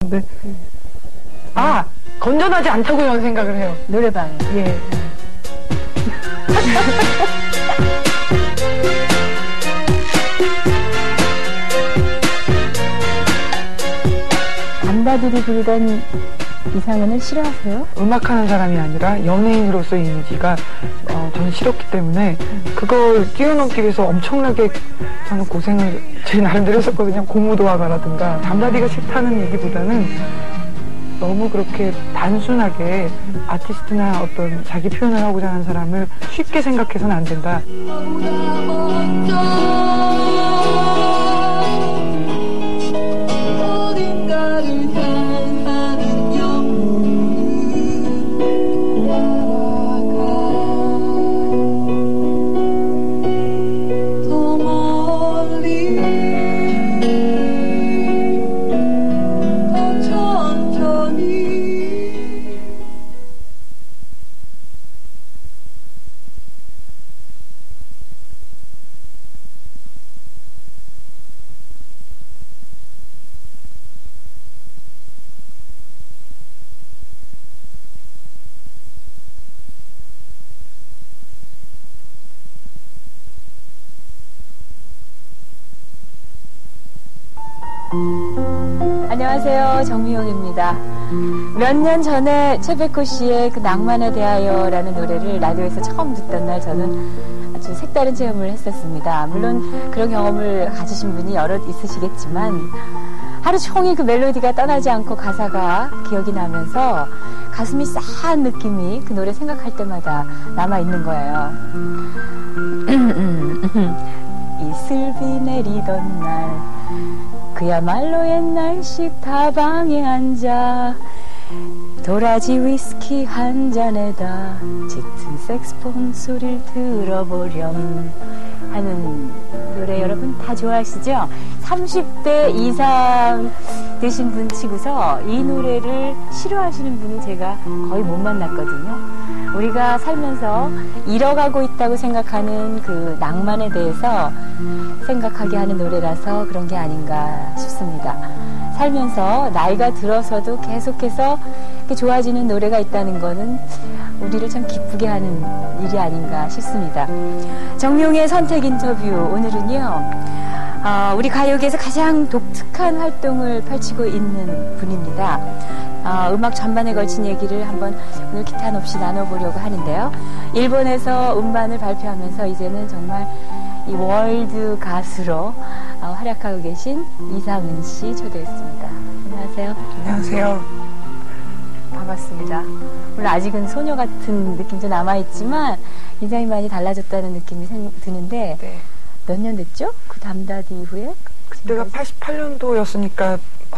네. 아, 건전하지 않다고 저는 생각을 해요. 노래방에. 예. 남자들이 부르던 이상은을 싫어하세요? 음악하는 사람이 아니라 연예인으로서의 이미지가 저는 싫었기 때문에 그걸 뛰어넘기 위해서 엄청나게 저는 고생을 제 나름대로 했었거든요. 고무도화가라든가. 담다디가 싫다는 얘기보다는 너무 그렇게 단순하게 아티스트나 어떤 자기 표현을 하고자 하는 사람을 쉽게 생각해서는 안 된다. 안녕하세요. 정미용입니다. 몇 년 전에 최백호 씨의 그 낭만에 대하여라는 노래를 라디오에서 처음 듣던 날 저는 아주 색다른 체험을 했었습니다. 물론 그런 경험을 가지신 분이 여럿 있으시겠지만 하루 종일 그 멜로디가 떠나지 않고 가사가 기억이 나면서 가슴이 싸한 느낌이 그 노래 생각할 때마다 남아있는 거예요. 이슬비 내리던 날 그야말로 옛날식 다방에 앉아 도라지 위스키 한 잔에다 짙은 색스폰 소리를 들어보렴 하는 노래 여러분 다 좋아하시죠? 30대 이상 되신 분 치고서 이 노래를 싫어하시는 분은 제가 거의 못 만났거든요. 우리가 살면서 잃어가고 있다고 생각하는 그 낭만에 대해서 생각하게 하는 노래라서 그런 게 아닌가 싶습니다. 살면서 나이가 들어서도 계속해서 이렇게 좋아지는 노래가 있다는 거는 우리를 참 기쁘게 하는 일이 아닌가 싶습니다. 정용의 선택 인터뷰 오늘은요. 우리 가요계에서 가장 독특한 활동을 펼치고 있는 분입니다. 음악 전반에 걸친 얘기를 한번 오늘 기탄 없이 나눠보려고 하는데요. 일본에서 음반을 발표하면서 이제는 정말 이 월드 가수로 활약하고 계신 이상은 씨 초대했습니다. 안녕하세요. 안녕하세요. 반갑습니다. 물론 아직은 소녀 같은 느낌도 남아있지만 인상이 많이 달라졌다는 느낌이 드는데 네. 몇 년 됐죠? 그 담다디 이후에? 그때가 88년도였으니까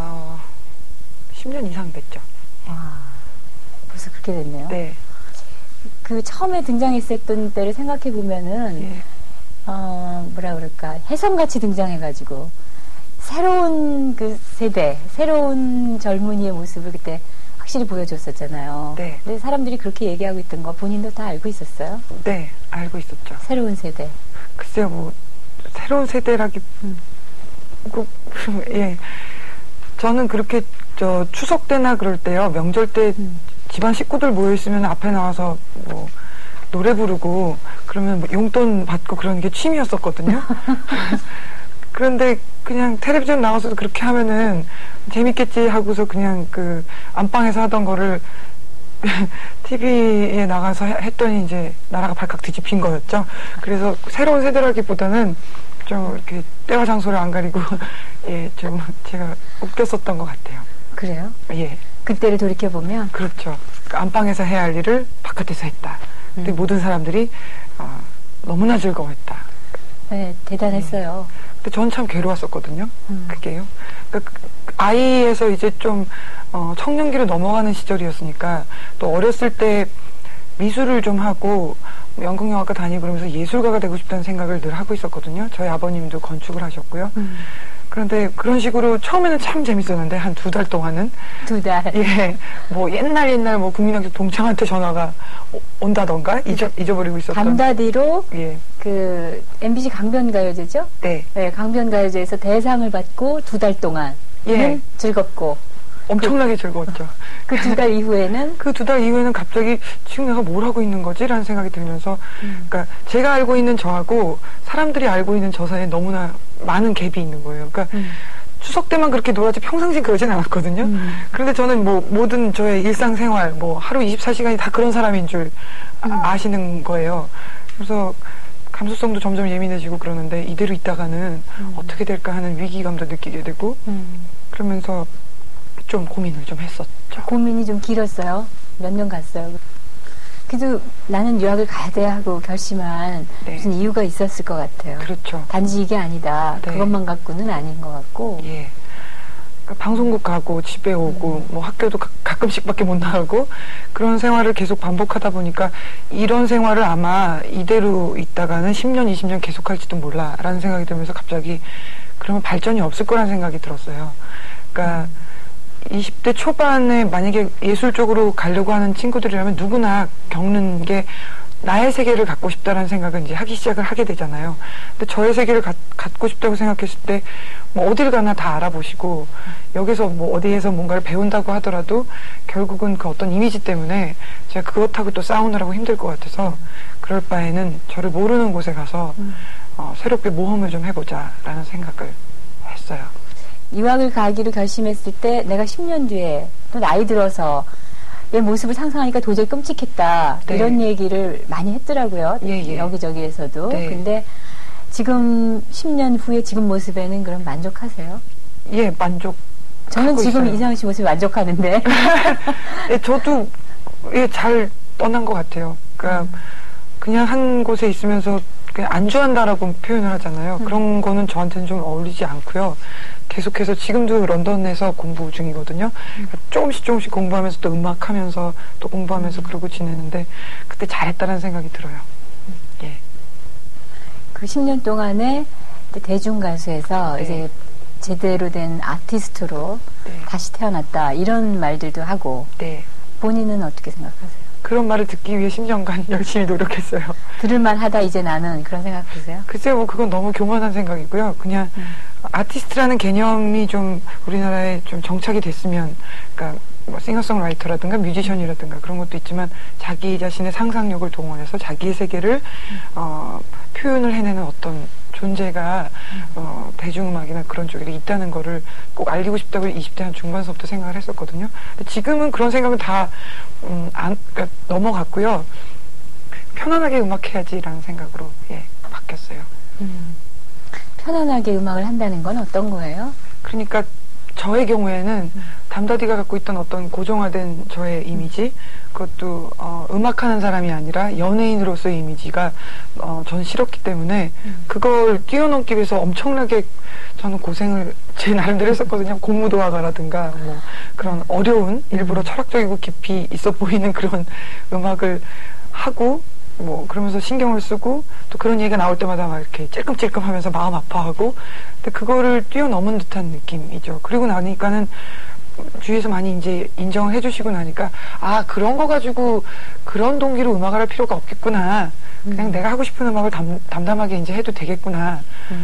10년 이상 됐죠. 벌써 그렇게 됐네요. 네. 그 처음에 등장했었던 때를 생각해 보면은 예. 뭐라 그럴까 혜성같이 등장해가지고 새로운 그 세대, 새로운 젊은이의 모습을 그때 확실히 보여줬었잖아요. 네. 근데 사람들이 그렇게 얘기하고 있던 거 본인도 다 알고 있었어요? 네, 알고 있었죠. 새로운 세대. 글쎄요, 뭐 새로운 세대라기, 예. 저는 그렇게 추석 때나 그럴 때요, 명절 때 집안 식구들 모여 있으면 앞에 나와서 뭐 노래 부르고 그러면 뭐 용돈 받고 그러는 게 취미였었거든요. 그런데 그냥 텔레비전 나와서도 그렇게 하면은 재밌겠지 하고서 그냥 그 안방에서 하던 거를 TV에 나가서 했더니 이제 나라가 발칵 뒤집힌 거였죠. 그래서 새로운 세대라기보다는 좀 이렇게 때와 장소를 안 가리고 예, 좀 제가 웃겼었던 것 같아요. 그래요? 예. 그때를 돌이켜보면? 그렇죠. 안방에서 해야 할 일을 바깥에서 했다. 근데 모든 사람들이 너무나 즐거워했다. 네, 대단했어요. 근데 전 참 괴로웠었거든요. 그게요. 그러니까 아이에서 이제 좀 청년기로 넘어가는 시절이었으니까 또 어렸을 때 미술을 좀 하고 연극영화과 다니고 그러면서 예술가가 되고 싶다는 생각을 늘 하고 있었거든요. 저희 아버님도 건축을 하셨고요. 그런데 그런 식으로 처음에는 참 재밌었는데 한 2달 동안은 2달. 예, 뭐 옛날 뭐 국민학교 동창한테 전화가 온다던가 잊어버리고 있었던. 담다디로 예. 그 MBC 강변가요제죠? 네. 네, 강변가요제에서 대상을 받고 2달 동안 예. 즐겁고 엄청나게 즐거웠죠. 그 2달 이후에는? 그 2달 이후에는 갑자기 지금 내가 뭘 하고 있는 거지? 라는 생각이 들면서 그러니까 제가 알고 있는 저하고 사람들이 알고 있는 저 사이에 너무나 많은 갭이 있는 거예요. 그러니까 추석 때만 그렇게 놀았지 평상시 그러진 않았거든요. 그런데 저는 뭐 모든 저의 일상생활 뭐 하루 24시간이 다 그런 사람인 줄 아시는 거예요. 그래서 감수성도 점점 예민해지고 그러는데 이대로 있다가는 어떻게 될까 하는 위기감도 느끼게 되고 그러면서 좀 고민을 좀 했었죠. 고민이 좀 길었어요? 몇 년 갔어요? 그래도 나는 유학을 가야 돼 하고 결심한 네. 무슨 이유가 있었을 것 같아요. 그렇죠. 단지 이게 아니다. 네. 그것만 갖고는 아닌 것 같고. 예. 그러니까 방송국 가고 집에 오고 뭐 학교도 가끔씩밖에 못 나가고 그런 생활을 계속 반복하다 보니까 이런 생활을 아마 이대로 있다가는 10년, 20년 계속할지도 몰라라는 생각이 들면서 갑자기 그러면 발전이 없을 거라는 생각이 들었어요. 그러니까 20대 초반에 만약에 예술 쪽으로 가려고 하는 친구들이라면 누구나 겪는 게 나의 세계를 갖고 싶다라는 생각은 이제 하기 시작을 하게 되잖아요. 근데 저의 세계를 갖고 싶다고 생각했을 때 뭐 어딜 가나 다 알아보시고 여기서 뭐 어디에서 뭔가를 배운다고 하더라도 결국은 그 어떤 이미지 때문에 제가 그것하고 또 싸우느라고 힘들 것 같아서 그럴 바에는 저를 모르는 곳에 가서 새롭게 모험을 좀 해보자라는 생각을 했어요. 유학을 가기로 결심했을 때 내가 10년 뒤에 또 나이 들어서 내 모습을 상상하니까 도저히 끔찍했다. 네. 이런 얘기를 많이 했더라고요. 예. 여기저기에서도. 네. 근데 지금 10년 후에 지금 모습에는 그럼 만족하세요? 예, 만족. 저는 지금 있어요. 이상은 씨 모습에 만족하는데. 예, 저도 예, 잘 떠난 것 같아요. 그러니까 그냥 한 곳에 있으면서 그냥 안주한다라고 표현을 하잖아요. 그런 거는 저한테는 좀 어울리지 않고요. 계속해서 지금도 런던에서 공부 중이거든요. 그러니까 조금씩 공부하면서 또 음악하면서 또 공부하면서 그러고 지내는데 그때 잘했다는 생각이 들어요. 예. 그 10년 동안에 대중가수에서 네. 이제 제대로 된 아티스트로 네. 다시 태어났다. 이런 말들도 하고. 네. 본인은 어떻게 생각하세요? 그런 말을 듣기 위해 10년간 열심히 노력했어요. 들을만 하다 이제 나는 그런 생각 드세요? 글쎄요, 뭐 그건 너무 교만한 생각이고요. 그냥 아티스트라는 개념이 좀 우리나라에 좀 정착이 됐으면, 그러니까 뭐 싱어송라이터라든가 뮤지션이라든가 그런 것도 있지만 자기 자신의 상상력을 동원해서 자기의 세계를 표현을 해내는 어떤 존재가 대중음악이나 그런 쪽에 있다는 거를 꼭 알리고 싶다고 20대 한 중반서부터 생각을 했었거든요. 근데 지금은 그런 생각은 다 그러니까 넘어갔고요. 편안하게 음악해야지라는 생각으로 바뀌었어요. 편안하게 음악을 한다는 건 어떤 거예요? 그러니까 저의 경우에는 담다디가 갖고 있던 어떤 고정화된 저의 이미지, 그것도 음악하는 사람이 아니라 연예인으로서의 이미지가 전 싫었기 때문에 그걸 뛰어넘기 위해서 엄청나게 저는 고생을 제 나름대로 했었거든요. 고무도화가라든가 뭐 그런 어려운 일부러 철학적이고 깊이 있어 보이는 그런 음악을 하고 뭐 그러면서 신경을 쓰고 또 그런 얘기가 나올 때마다 막 이렇게 찔끔찔끔하면서 마음 아파하고 근데 그거를 뛰어넘은 듯한 느낌이죠. 그리고 나니까는 주위에서 많이 이제 인정을 해주시고 나니까 아 그런 거 가지고 그런 동기로 음악을 할 필요가 없겠구나. 그냥 내가 하고 싶은 음악을 담담하게 이제 해도 되겠구나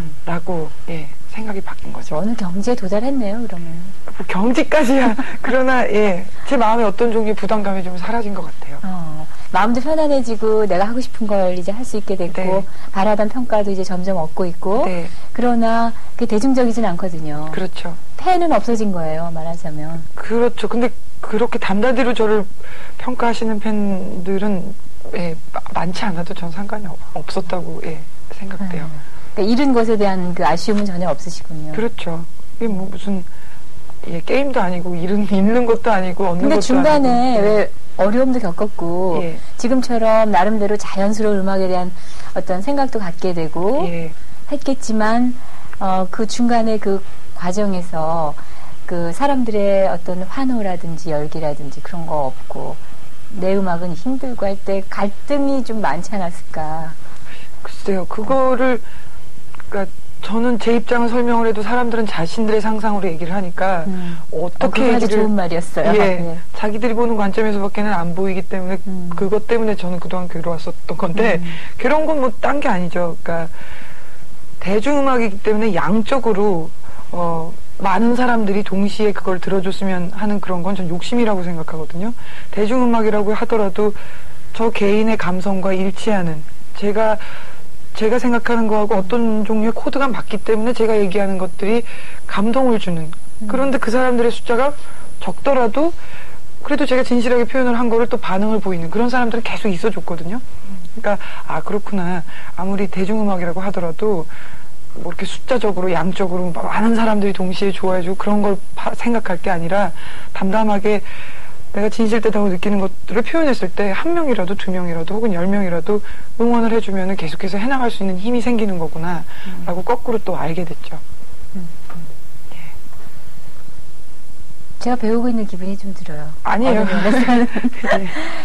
라고 생각이 바뀐 거죠. 어느 경지에 도달했네요, 그러면. 뭐 경지까지야. 그러나 제 마음에 어떤 종류의 부담감이 좀 사라진 것 같아요. 마음도 편안해지고 내가 하고 싶은 걸 이제 할 수 있게 됐고 네. 바라던 평가도 이제 점점 얻고 있고 네. 그러나 그게 대중적이진 않거든요. 그렇죠. 팬은 없어진 거예요, 말하자면. 그렇죠. 근데 그렇게 담다디로 저를 평가하시는 팬들은 많지 않아도 전 상관이 없었다고 생각돼요. 그러니까 잃은 것에 대한 그 아쉬움은 전혀 없으시군요. 그렇죠. 이게 뭐 무슨 게임도 아니고 잃는 것도 아니고 얻는 근데 것도 중간에 아니고. 왜 어려움도 겪었고 지금처럼 나름대로 자연스러운 음악에 대한 어떤 생각도 갖게 되고 했겠지만 그 중간에 그 과정에서 그 사람들의 어떤 환호라든지 열기라든지 그런 거 없고 내 음악은 힘들고 할 때 갈등이 좀 많지 않았을까. 글쎄요. 그거를 그러니까 저는 제 입장을 설명을 해도 사람들은 자신들의 상상으로 얘기를 하니까 어떻게 아주 좋은 말이었어요. 자기들이 보는 관점에서밖에는 안 보이기 때문에 그것 때문에 저는 그동안 괴로웠었던 건데 괴로운 건 뭐 딴 게 아니죠. 그러니까 대중음악이기 때문에 양적으로 많은 사람들이 동시에 그걸 들어줬으면 하는 그런 건 전 욕심이라고 생각하거든요. 대중음악이라고 하더라도 저 개인의 감성과 일치하는 제가 생각하는 거하고 어떤 종류의 코드가 맞기 때문에 제가 얘기하는 것들이 감동을 주는. 그런데 그 사람들의 숫자가 적더라도 그래도 제가 진실하게 표현을 한 거를 또 반응을 보이는 그런 사람들은 계속 있어줬거든요. 그러니까 그렇구나. 아무리 대중음악이라고 하더라도 뭐 이렇게 숫자적으로 양적으로 많은 사람들이 동시에 좋아해주고 그런 걸 생각할 게 아니라 담담하게 내가 진실되다고 느끼는 것들을 표현했을 때 한 명이라도 두 명이라도 혹은 10명이라도 응원을 해주면 계속해서 해나갈 수 있는 힘이 생기는 거구나 라고 거꾸로 또 알게 됐죠. 제가 배우고 있는 기분이 좀 들어요. 아니에요. 네.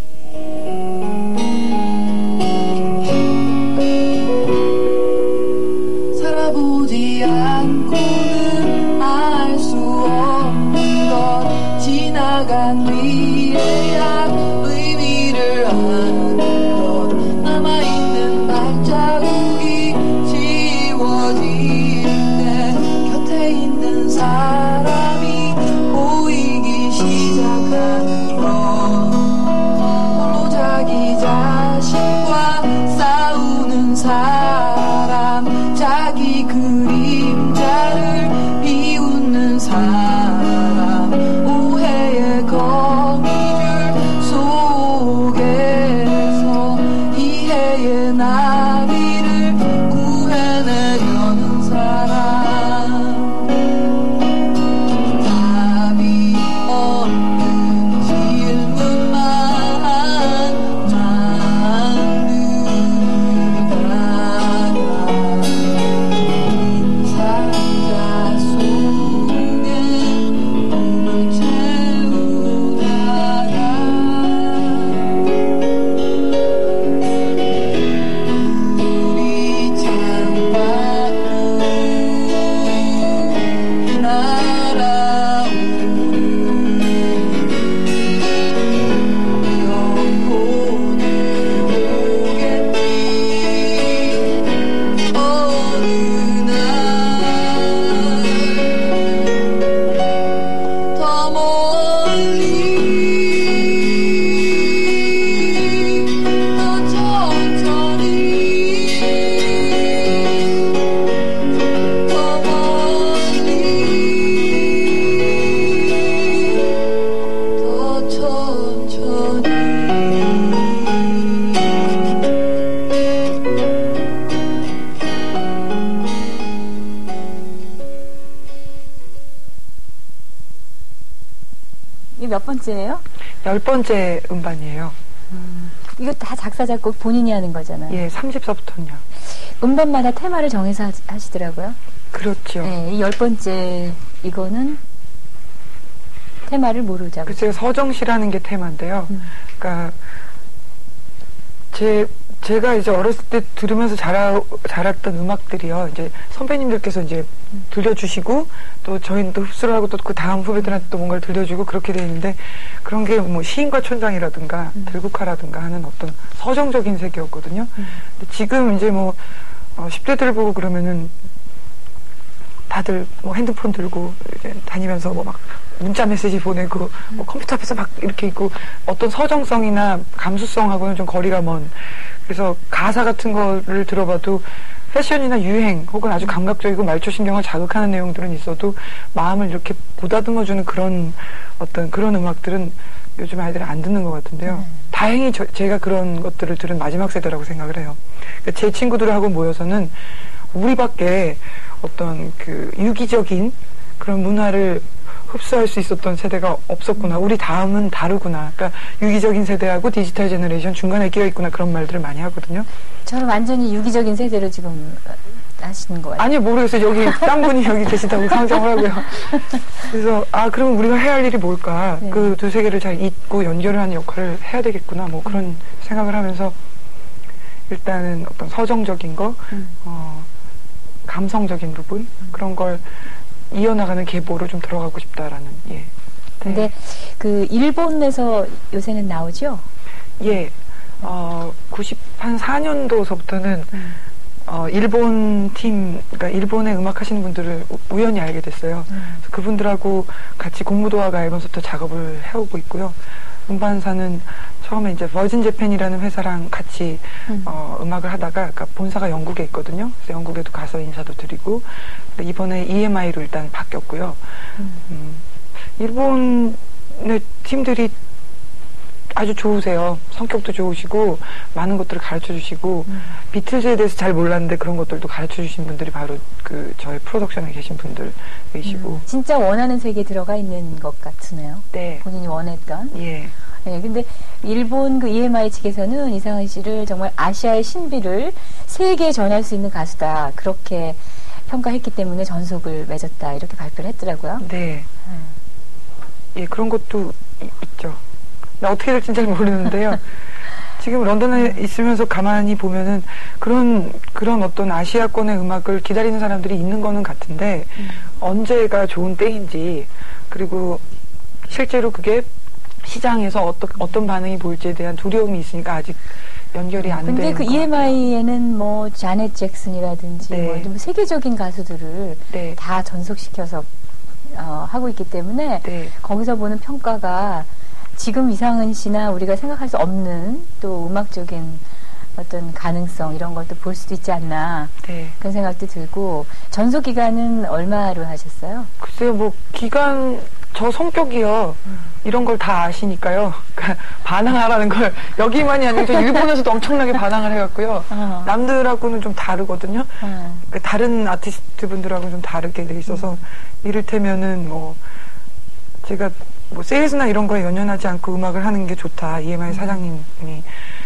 살아보지 않고는 알 수 없는 것 지나간 미래야 의미를 아는 것 남아있는 발자국이 지워질 때 곁에 있는 사람이 보이기 시작하는 것 홀로 자기 자신과 싸우는 사람 자기 그림자를 비웃는 사람 오해의 거미줄 속에서 이해의 나비를 구해내려는 사람 답이 없는 질문만 만들다가 상자 속에 꿈을 채우다가 우리 창밖으로 날아오는 영혼을 보겠지 어느 날 더 멀리 더 천천히 더 멀리 더 천천히 이게 몇 번째예요? 10번째 음반이에요. 이거 다 작사 작곡 본인이 하는 거잖아요. 예, 30서부터는요. 음반마다 테마를 정해서 하시더라고요. 그렇죠. 네, 이 10번째 이거는 테마를 뭐로 잡으세요? 글쎄요, 서정시라는 게 테마인데요. 그러니까 제가 이제 어렸을 때 들으면서 자랐던 음악들이요. 이제 선배님들께서 이제 들려주시고 또 저희는 또 흡수를 하고 또 그 다음 후배들한테 또 뭔가를 들려주고 그렇게 돼 있는데 그런 게 뭐 시인과 촌장이라든가 들국화라든가 하는 어떤 서정적인 세계였거든요. 근데 지금 이제 뭐 10대들 보고 그러면은 다들 뭐 핸드폰 들고 이제 다니면서 뭐 막 문자 메시지 보내고 뭐 컴퓨터 앞에서 막 이렇게 있고 어떤 서정성이나 감수성하고는 좀 거리가 먼 그래서 가사 같은 거를 들어봐도 패션이나 유행 혹은 아주 감각적이고 말초신경을 자극하는 내용들은 있어도 마음을 이렇게 보다듬어주는 그런 어떤 그런 음악들은 요즘 아이들은 안 듣는 것 같은데요. 다행히 제가 그런 것들을 들은 마지막 세대라고 생각을 해요. 그러니까 제 친구들하고 모여서는 우리밖에 어떤 그 유기적인 그런 문화를 흡수할 수 있었던 세대가 없었구나. 우리 다음은 다르구나. 그러니까 유기적인 세대하고 디지털 제너레이션 중간에 끼어 있구나. 그런 말들을 많이 하거든요. 저는 완전히 유기적인 세대로 지금 하시는 거 같아요. 아니요, 모르겠어요. 여기 딴 분이 여기 계시다고 상정을 하고요. 그래서 그럼 우리가 해야 할 일이 뭘까? 네. 그 두 세계를 잘 잇고 연결을 하는 역할을 해야 되겠구나. 뭐 그런 생각을 하면서 일단은 어떤 서정적인 거, 감성적인 부분 그런 걸 이어나가는 계보로 좀 들어가고 싶다라는. 예. 근데 그 일본에서 요새는 나오죠? 예. 94년도서부터는 일본 팀, 그러니까 일본의 음악 하시는 분들을 우연히 알게 됐어요. 그래서 그분들하고 같이 공무도화가 앨범부터 작업을 해오고 있고요. 음반사는 처음에 이제 버진 재팬이라는 회사랑 같이 음악을 하다가, 그러니까 본사가 영국에 있거든요. 그래서 영국에도 가서 인사도 드리고, 근데 이번에 EMI로 일단 바뀌었고요. 일본의 팀들이 아주 좋으세요. 성격도 좋으시고 많은 것들을 가르쳐 주시고 비틀즈에 대해서 잘 몰랐는데 그런 것들도 가르쳐 주신 분들이 바로 그 저희 프로덕션에 계신 분들이시고 진짜 원하는 세계에 들어가 있는 것 같으네요. 네. 본인이 원했던. 예. 네, 근데 일본 그 EMI 측에서는 이상은 씨를 정말 아시아의 신비를 세계에 전할 수 있는 가수다. 그렇게 평가했기 때문에 전속을 맺었다. 이렇게 발표를 했더라고요. 네. 예, 그런 것도 있죠. 나 어떻게 될지 잘 모르는데요. 지금 런던에 있으면서 가만히 보면은 그런 어떤 아시아권의 음악을 기다리는 사람들이 있는 거는 같은데 언제가 좋은 때인지 그리고 실제로 그게 시장에서 어떤 반응이 보일지에 대한 두려움이 있으니까 아직 연결이 안 되는 근데 그 EMI에는 뭐 자넷 잭슨이라든지 네. 뭐 좀 세계적인 가수들을 네. 다 전속시켜서 하고 있기 때문에 네. 거기서 보는 평가가 지금 이상은 씨나 우리가 생각할 수 없는 또 음악적인 어떤 가능성 이런 걸 또 볼 수도 있지 않나 네. 그런 생각도 들고 전속 기간은 얼마로 하셨어요? 글쎄요, 뭐 기간 저 성격이요. 이런 걸 다 아시니까요. 그러니까 반항하라는 걸 여기만이 아니고 저 일본에서도 엄청나게 반항을 해갖고요. 남들하고는 좀 다르거든요. 그러니까 다른 아티스트 분들하고는 좀 다르게 돼 있어서 이를테면은 뭐 제가 뭐 세일즈나 이런 거에 연연하지 않고 음악을 하는 게 좋다. EMI 사장님이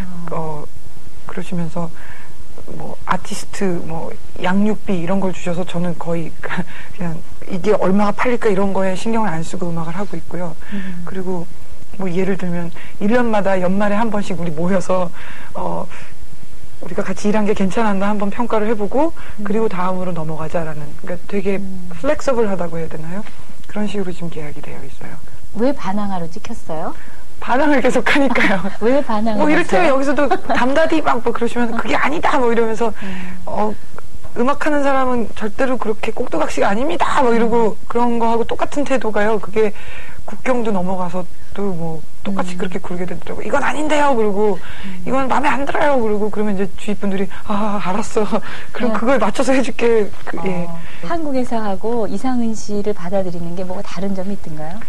그러시면서 뭐 아티스트 뭐 양육비 이런 걸 주셔서 저는 거의 그냥 이게 얼마가 팔릴까 이런 거에 신경을 안 쓰고 음악을 하고 있고요. 그리고 뭐 예를 들면 1년마다 연말에 한 번씩 우리 모여서 우리가 같이 일한 게 괜찮았나 한번 평가를 해보고 그리고 다음으로 넘어가자라는 그러니까 되게 플렉서블하다고 해야 되나요? 그런 식으로 지금 계약이 되어 있어요. 왜 반항하로 찍혔어요? 반항을 계속 하니까요. 왜 반항을 뭐 이를테면 했어요? 여기서도 담다디 막 뭐 그러시면 그게 아니다 뭐 이러면서 음악하는 사람은 절대로 그렇게 꼭두각시가 아닙니다 뭐 이러고 그런 거하고 똑같은 태도가요. 그게 국경도 넘어가서 또 뭐 똑같이 그렇게 굴게 되더라고. 이건 아닌데요. 그러고 이건 마음에 안 들어요. 그러고 그러면 이제 주위 분들이 알았어. 그럼 그걸 맞춰서 해줄게. 예. 한국에서 하고 이상은 씨를 받아들이는 게 뭐가 다른 점이 있던가요?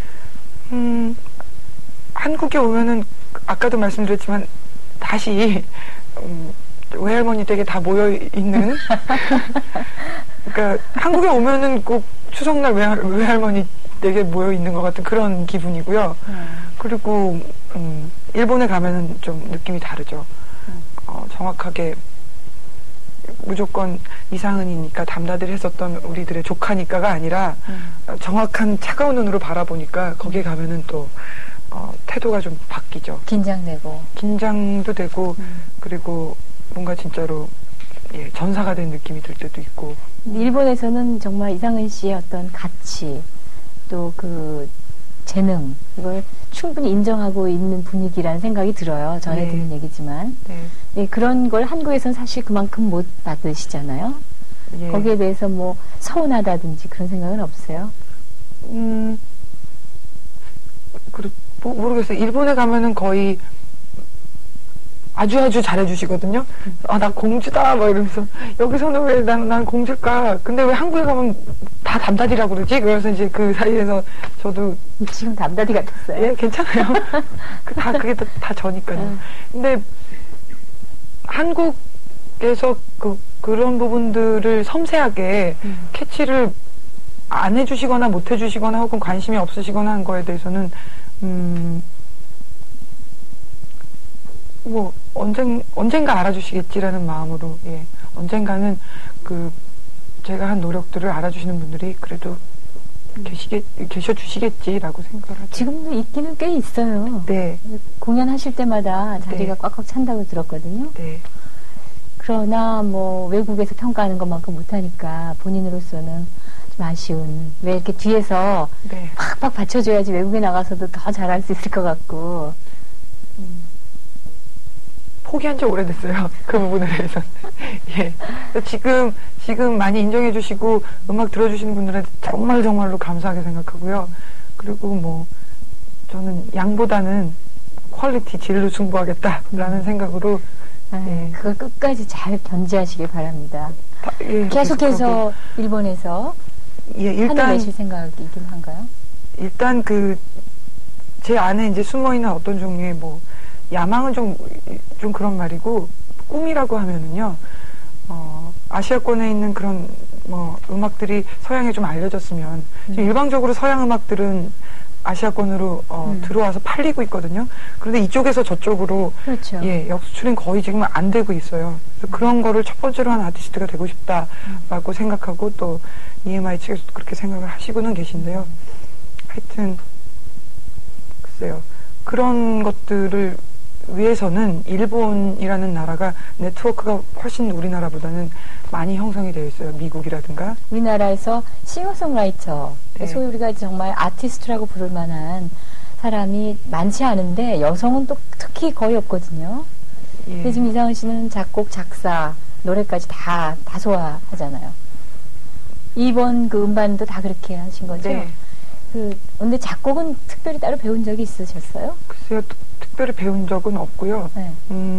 한국에 오면은 아까도 말씀드렸지만 다시 외할머니 댁에 다 모여 있는 그러니까 한국에 오면은 꼭 추석날 외할머니 댁에 모여 있는 것 같은 그런 기분이고요. 그리고 일본에 가면은 좀 느낌이 다르죠. 정확하게 무조건 이상은이니까 담다들 했었던 우리들의 조카니까가 아니라 정확한 차가운 눈으로 바라보니까 거기에 가면은 또 태도가 좀 바뀌죠. 긴장도 되고 그리고 뭔가 진짜로 전사가 된 느낌이 들 때도 있고. 일본에서는 정말 이상은 씨의 어떤 가치 또 그 재능 이걸 충분히 인정하고 있는 분위기라는 생각이 들어요. 전에 네. 듣는 얘기지만 네. 그런 걸 한국에서는 사실 그만큼 못 받으시잖아요. 예. 거기에 대해서 뭐 서운하다든지 그런 생각은 없어요? 모르겠어요. 일본에 가면은 거의 아주 잘해주시거든요. 나 공주다, 막 이러면서. 여기서는 왜 난 공주일까? 근데 왜 한국에 가면 다 담다디라고 그러지? 그래서 이제 그 사이에서 저도. 지금 담다디 같았어요. 예, 괜찮아요. 그게 다 저니까요. 근데 한국에서 그런 부분들을 섬세하게 캐치를 안 해주시거나 못 해주시거나 혹은 관심이 없으시거나 한 거에 대해서는 뭐 언젠가 알아주시겠지라는 마음으로 언젠가는 제가 한 노력들을 알아주시는 분들이 그래도 계셔주시겠지라고 생각을 하죠. 지금도 있기는 꽤 있어요. 네. 공연하실 때마다 자리가 네. 꽉꽉 찬다고 들었거든요. 네. 그러나 뭐 외국에서 평가하는 것만큼 못하니까 본인으로서는 좀 아쉬운. 왜 이렇게 뒤에서 네. 팍팍 받쳐줘야지 외국에 나가서도 더 잘할 수 있을 것 같고. 포기한 지 오래됐어요. 그 부분에 대해서는. 예. 지금 많이 인정해 주시고 음악 들어주시는 분들한테 정말로 감사하게 생각하고요. 그리고 뭐 저는 양보다는 퀄리티, 질로 승부하겠다라는 생각으로 예. 그걸 끝까지 잘 견지하시길 바랍니다. 예, 계속해서 일본에서 예, 한을 일단 내실 생각이긴 한가요? 일단 제 안에 이제 숨어있는 어떤 종류의 뭐 야망은 좀 그런 말이고 꿈이라고 하면은요 아시아권에 있는 그런 뭐 음악들이 서양에 좀 알려졌으면 지금 일방적으로 서양 음악들은 아시아권으로 들어와서 팔리고 있거든요. 그런데 이쪽에서 저쪽으로 그렇죠. 예, 역수출은 거의 지금 안 되고 있어요. 그래서 그런 거를 첫 번째로 한 아티스트가 되고 싶다라고 생각하고 또 EMI 측에서도 그렇게 생각을 하시고는 계신데요. 하여튼 글쎄요. 그런 것들을 위해서는 일본이라는 나라가 네트워크가 훨씬 우리나라보다는 많이 형성이 되어 있어요. 미국이라든가. 우리나라에서 싱어송라이터, 네. 소위 우리가 정말 아티스트라고 부를 만한 사람이 많지 않은데 여성은 또 특히 거의 없거든요. 예. 근데 지금 이상은 씨는 작곡, 작사, 노래까지 다 소화하잖아요. 이번 그 음반도 다 그렇게 하신 거죠? 네. 근데 작곡은 특별히 따로 배운 적이 있으셨어요? 글쎄요. 특별히 배운 적은 없고요. 네.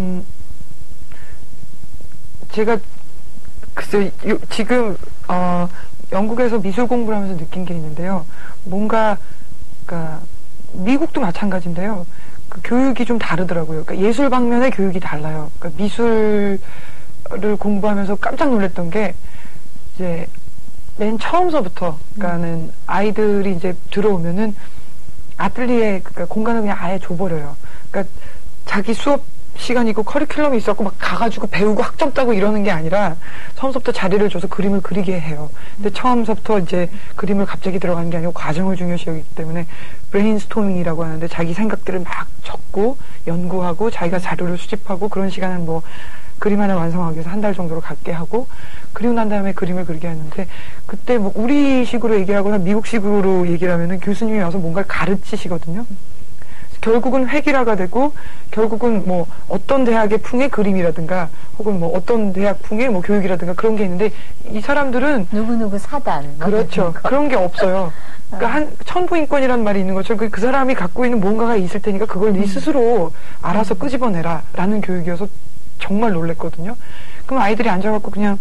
제가 글쎄요. 지금 영국에서 미술 공부를 하면서 느낀 게 있는데요. 뭔가 그러니까 미국도 마찬가지인데요. 그 교육이 좀 다르더라고요. 그러니까 예술 방면의 교육이 달라요. 그러니까 미술을 공부하면서 깜짝 놀랐던 게 이제 맨 처음서부터 그러니까는 아이들이 이제 들어오면은 아틀리에 그러니까 공간을 그냥 아예 줘버려요. 그러니까 자기 수업 시간이고 커리큘럼이 있었고 막 가가지고 배우고 학점 따고 이러는 게 아니라 처음부터 자리를 줘서 그림을 그리게 해요. 근데 처음부터 이제 그림을 갑자기 들어가는 게 아니고 과정을 중요시 여기기 때문에 브레인스토밍이라고 하는데 자기 생각들을 막 적고 연구하고 자기가 자료를 수집하고 그런 시간을 뭐 그림 하나 완성하기 위해서 한 달 정도로 갖게 하고 그리고 난 다음에 그림을 그리게 하는데 그때 뭐 우리식으로 얘기를 하거나 미국식으로 얘기를 하면은 교수님이 와서 뭔가를 가르치시거든요. 결국은 획일화가 되고 결국은 뭐 어떤 대학의 풍의 그림이라든가 혹은 뭐 어떤 대학 풍의 뭐 교육이라든가 그런 게 있는데 이 사람들은 누구누구 사단 그렇죠. 그런 게 없어요. 그러니까 천부인권이라는 말이 있는 것처럼 그 사람이 갖고 있는 뭔가가 있을 테니까 그걸 네 스스로 알아서 끄집어내라 라는 교육이어서 정말 놀랬거든요. 그럼 아이들이 앉아갖고 그냥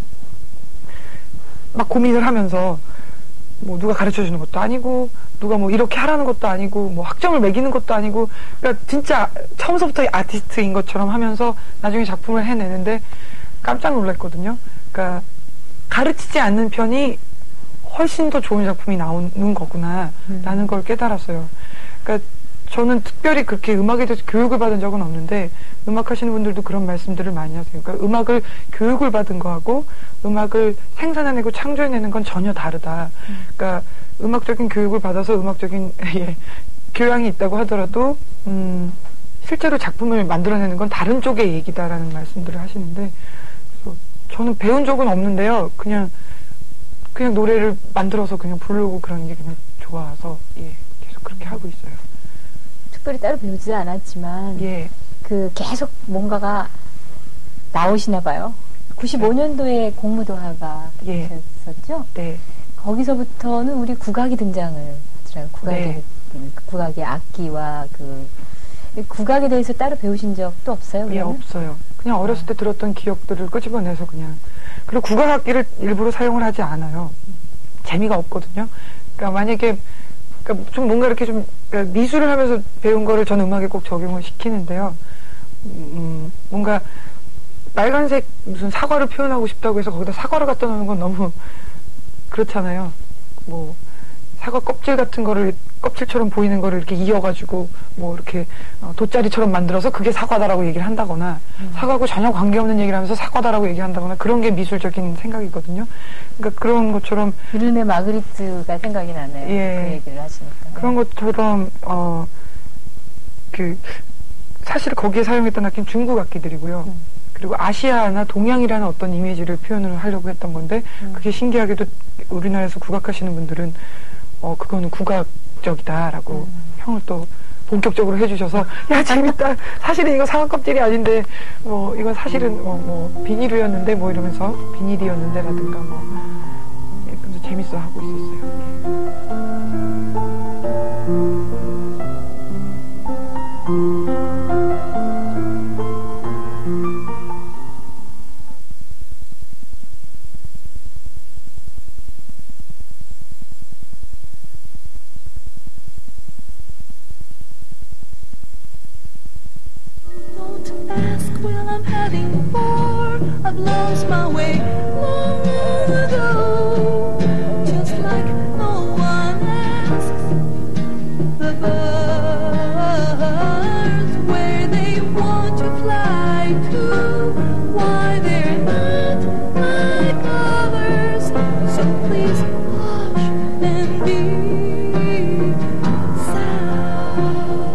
막 고민을 하면서 뭐 누가 가르쳐 주는 것도 아니고 누가 뭐 이렇게 하라는 것도 아니고 뭐 학점을 매기는 것도 아니고 그러니까 진짜 처음서부터 아티스트인 것처럼 하면서 나중에 작품을 해내는데 깜짝 놀랐거든요. 그러니까 가르치지 않는 편이 훨씬 더 좋은 작품이 나오는 거구나 라는 걸 깨달았어요. 그러니까 저는 특별히 그렇게 음악에 대해서 교육을 받은 적은 없는데 음악 하시는 분들도 그런 말씀들을 많이 하세요. 그러니까 음악을 교육을 받은 거하고 음악을 생산해내고 창조해내는 건 전혀 다르다. 그러니까 음악적인 교육을 받아서 음악적인 예, 교양이 있다고 하더라도 실제로 작품을 만들어내는 건 다른 쪽의 얘기다라는 말씀들을 하시는데 그래서 저는 배운 적은 없는데요. 그냥 노래를 만들어서 그냥 부르고 그런 게 그냥 좋아서 예, 계속 그렇게 하고 있어요. 특별히 따로 배우지 않았지만 예. 계속 뭔가가 나오시나 봐요. 95년도에 공무도화가 예. 있었죠? 네. 거기서부터는 우리 국악이 등장을 하더라고요. 네. 국악의 악기와 국악에 대해서 따로 배우신 적도 없어요? 예, 그러면? 없어요. 그냥 어렸을 때 들었던 기억들을 끄집어내서 그냥. 그리고 국악악기를 일부러 사용을 하지 않아요. 재미가 없거든요. 그러니까 만약에 그러니까 좀 뭔가 이렇게 좀 그러니까 미술을 하면서 배운 거를 전 음악에 꼭 적용을 시키는데요. 뭔가 빨간색 무슨 사과를 표현하고 싶다고 해서 거기다 사과를 갖다 놓는 건 너무 그렇잖아요. 뭐 사과 껍질 같은 거를 껍질처럼 보이는 거를 이렇게 이어가지고 뭐 이렇게 돗자리처럼 만들어서 그게 사과다라고 얘기를 한다거나 사과하고 전혀 관계없는 얘기를 하면서 사과다라고 얘기한다거나 그런 게 미술적인 생각이거든요. 그러니까 그런 것처럼 르네 마그리트가 생각이 나네요. 예, 그 얘기를 하시니까. 그런 것처럼 사실 거기에 사용했던 악기는 중국 악기들이고요. 그리고 아시아나 동양이라는 어떤 이미지를 표현을 하려고 했던 건데 그게 신기하게도 우리나라에서 국악하시는 분들은 그거는 국악적이다라고 평을 또 본격적으로 해주셔서 야 재밌다. 사실은 이거 상어 껍질이 아닌데 뭐 이건 사실은 뭐 비닐이었는데 뭐 이러면서 비닐이었는데라든가 뭐 예, 그래서 재밌어 하고 있었어요. Don't ask where I'm heading for. I've lost my way long ago. Just like no one asks the birds where they want to fly to. Why they're not like others. So please hush and be silent.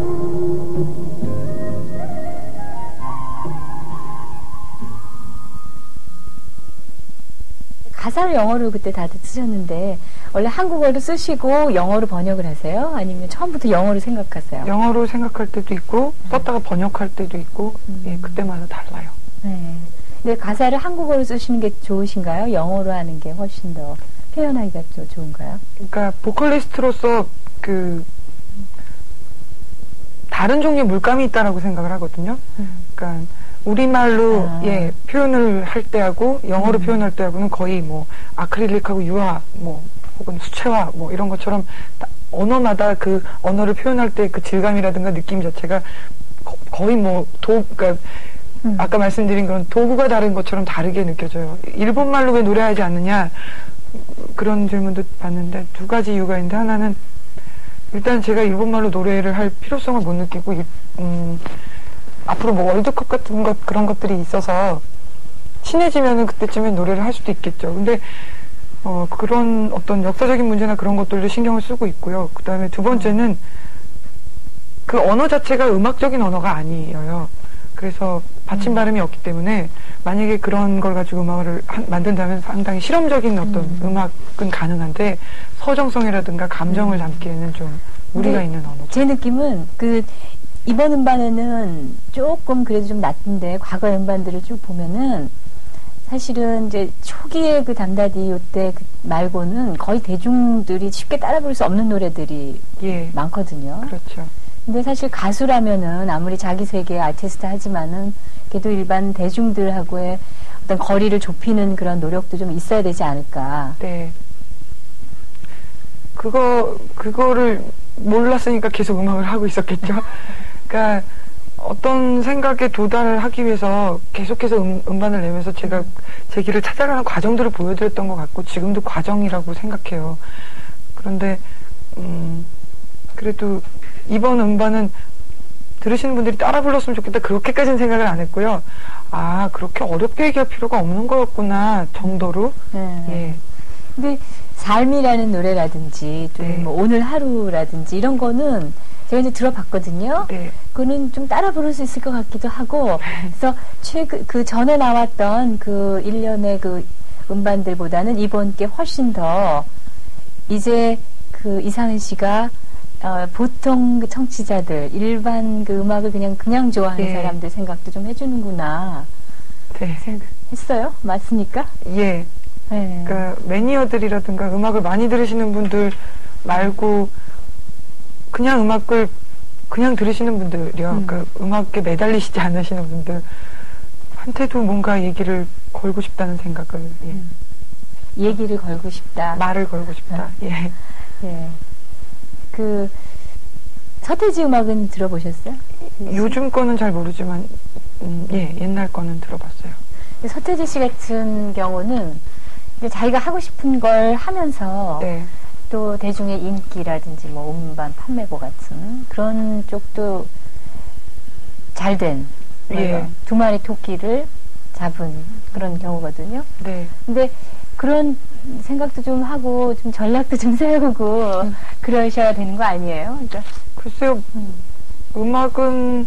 가사를 영어로 그때 다들 쓰셨는데 원래 한국어로 쓰시고 영어로 번역을 하세요? 아니면 처음부터 영어로 생각하세요? 영어로 생각할 때도 있고 썼다가 번역할 때도 있고 예, 그때마다 달라요. 네. 근데 가사를 한국어로 쓰시는 게 좋으신가요? 영어로 하는 게 훨씬 더 표현하기가 더 좋은가요? 그러니까 보컬리스트로서 그 다른 종류의 물감이 있다라고 생각을 하거든요. 그러니까 우리말로 예 표현을 할 때하고 영어로 표현할 때하고는 거의 뭐 아크릴릭하고 유화 뭐 혹은 수채화 뭐 이런 것처럼 언어마다 그 언어를 표현할 때 그 질감이라든가 느낌 자체가 거의 뭐 그러니까 아까 말씀드린 그런 도구가 다른 것처럼 다르게 느껴져요. 일본말로 왜 노래하지 않느냐 그런 질문도 받는데 두 가지 이유가 있는데 하나는 일단 제가 일본말로 노래를 할 필요성을 못 느끼고 앞으로 뭐 월드컵 같은 것 그런 것들이 있어서 친해지면은 그때쯤에 노래를 할 수도 있겠죠. 근데 그런 어떤 역사적인 문제나 그런 것들도 신경을 쓰고 있고요. 그 다음에 두 번째는 그 언어 자체가 음악적인 언어가 아니에요. 그래서 받침 발음이 없기 때문에 만약에 그런 걸 가지고 음악을 만든다면 상당히 실험적인 어떤 음악은 가능한데 서정성이라든가 감정을 담기에는 좀 무리가 있는 언어죠. 제 느낌은 이번 음반에는 조금 그래도 좀 낫던데 과거 음반들을 쭉 보면은 사실은 이제 초기에 그 담다디 요때 말고는 거의 대중들이 쉽게 따라 부를 수 없는 노래들이 예. 많거든요. 그렇죠. 근데 사실 가수라면은 아무리 자기 세계의 아티스트 하지만은 그래도 일반 대중들하고의 어떤 거리를 좁히는 그런 노력도 좀 있어야 되지 않을까. 네. 그거를 몰랐으니까 계속 음악을 하고 있었겠죠. 그러니까 어떤 생각에 도달을 하기 위해서 계속해서 음반을 내면서 제가 제 길을 찾아가는 과정들을 보여드렸던 것 같고 지금도 과정이라고 생각해요. 그런데 그래도 이번 음반은 들으시는 분들이 따라 불렀으면 좋겠다 그렇게까지는 생각을 안 했고요. 아 그렇게 어렵게 얘기할 필요가 없는 거였구나 정도로. 네. 예. 근데 삶이라는 노래라든지 좀 네. 뭐 오늘 하루라든지 이런 거는 제가 이제 들어봤거든요. 네. 그거는 좀 따라 부를 수 있을 것 같기도 하고 그래서 그 전에 나왔던 그 1년의 그 음반들보다는 이번 게 훨씬 더 이제 그 이상은 씨가 보통 그 청취자들 일반 그 음악을 그냥 좋아하는 예. 사람들 생각도 좀 해주는구나 네. 했어요. 맞습니까? 예. 네. 그러니까 매니어들이라든가 음악을 많이 들으시는 분들 말고 그냥 음악을 그냥 들으시는 분들이요. 그러니까 음악에 매달리시지 않으시는 분들한테도 뭔가 얘기를 걸고 싶다는 생각을 예. 얘기를 걸고 싶다. 말을 걸고 싶다. 예. 예. 그 서태지 음악은 들어보셨어요? 요즘 거는 잘 모르지만 예, 옛날 거는 들어봤어요. 서태지 씨 같은 경우는 이제 자기가 하고 싶은 걸 하면서 네. 또 대중의 인기라든지 뭐 음반 판매고 같은 그런 쪽도 잘된 예. 두 마리 토끼를 잡은 그런 경우거든요. 네. 근데 그런 생각도 좀 하고 좀 전략도 좀 세우고 그러셔야 되는 거 아니에요? 그러니까 글쎄요. 음악은